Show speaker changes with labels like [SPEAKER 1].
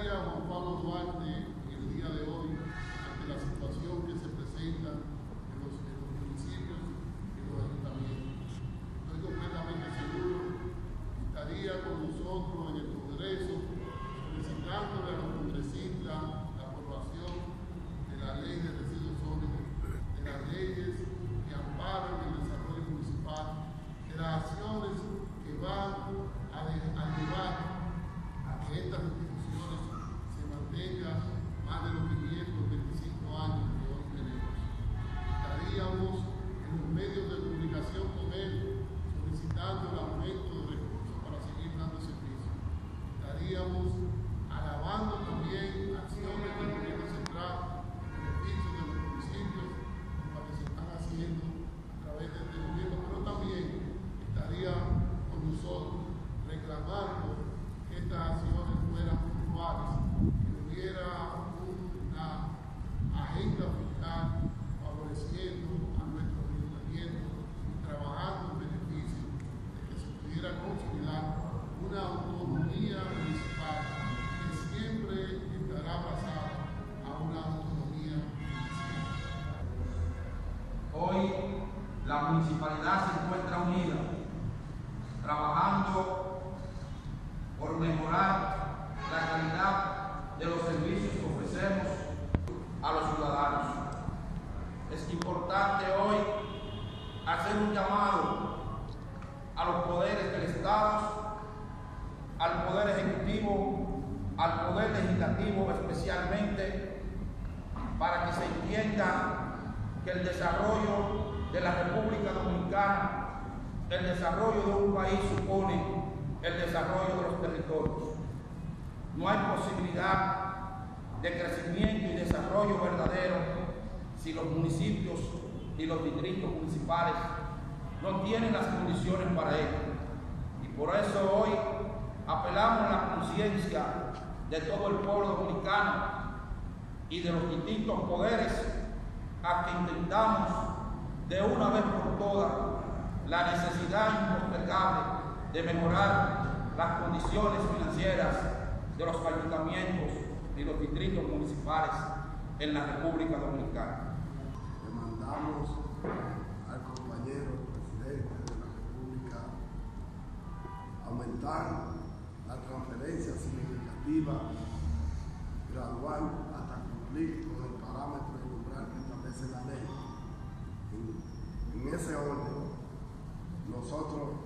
[SPEAKER 1] haría Juan Pablo Duarte en el día de hoy ante la situación que se presenta en los municipios y en los ayuntamientos? Estoy completamente seguro que estaría con nosotros en el Congreso solicitándole a los congresistas la aprobación de la ley de residuos sólidos, de las leyes que amparan el desarrollo municipal, de las acciones que van a llevar a que estas instituciones se mantengan más de los 525 años que hoy tenemos. Estaríamos en los medios de comunicación con él solicitando el aumento de recursos para seguir dando servicio. Estaríamos alabando también acciones del gobierno central en beneficio de los municipios como las que se están haciendo a través de este gobierno, pero también estaría con nosotros reclamando que estas acciones fueran puntuales, que hubiera una agenda fiscal favoreciendo a nuestros ayuntamientos y trabajando en beneficio de que se pudiera consolidar una autonomía municipal que siempre estará basada a una autonomía municipal.
[SPEAKER 2] Hoy la municipalidad se encuentra unida, trabajando por mejorar la calidad de los servicios que ofrecemos a los ciudadanos. Es importante hoy hacer un llamado a los poderes del Estado, al Poder Ejecutivo, al Poder Legislativo especialmente, para que se entienda que el desarrollo de la República Dominicana, el desarrollo de un país supone el desarrollo de los territorios. No hay posibilidad de crecimiento y desarrollo verdadero si los municipios y los distritos municipales no tienen las condiciones para ello. Y por eso hoy apelamos a la conciencia de todo el pueblo dominicano y de los distintos poderes a que intentamos de una vez por todas la necesidad impostergable de mejorar las condiciones financieras de los ayuntamientos y los distritos municipales en la República Dominicana.
[SPEAKER 3] Demandamos al compañero presidente de la República aumentar la transferencia significativa gradual hasta cumplir con el parámetro y umbral que establece la ley. En ese orden, nosotros